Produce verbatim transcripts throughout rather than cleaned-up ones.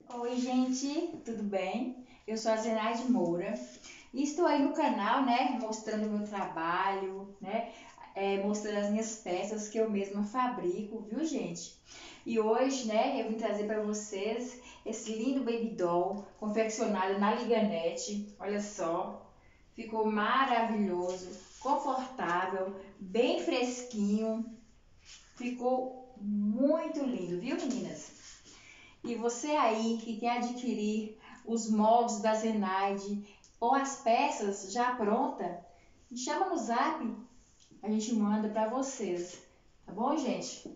Oi, gente, tudo bem? Eu sou a Zenaide Moura e estou aí no canal, né, mostrando o meu trabalho, né, é, mostrando as minhas peças que eu mesma fabrico, viu, gente? E hoje, né, eu vim trazer para vocês esse lindo baby doll confeccionado na Liganete. Olha só, ficou maravilhoso, confortável, bem fresquinho, ficou muito lindo, viu, meninas? E você aí que quer adquirir os moldes da Zenaide ou as peças já pronta, me chama no zap, a gente manda para vocês. Tá bom, gente?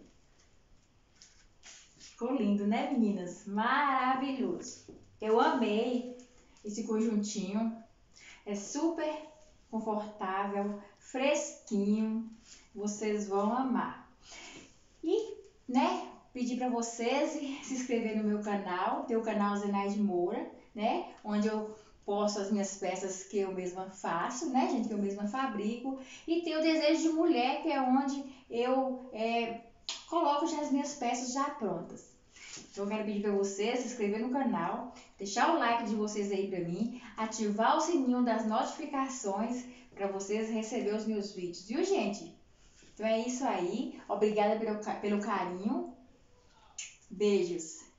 Ficou lindo, né, meninas? Maravilhoso. Eu amei esse conjuntinho. É super confortável, fresquinho. Vocês vão amar. E, né, pedir para vocês se inscrever no meu canal, tem o canal Zenaide Moura, né, onde eu posto as minhas peças que eu mesma faço, né, gente, que eu mesma fabrico, e tem o Desejo de Mulher, que é onde eu é, coloco já as minhas peças já prontas. Então eu quero pedir para vocês se inscrever no canal, deixar o like de vocês aí para mim, ativar o sininho das notificações para vocês receberem os meus vídeos, viu, gente? Então é isso aí. Obrigada pelo, pelo carinho. Beijos.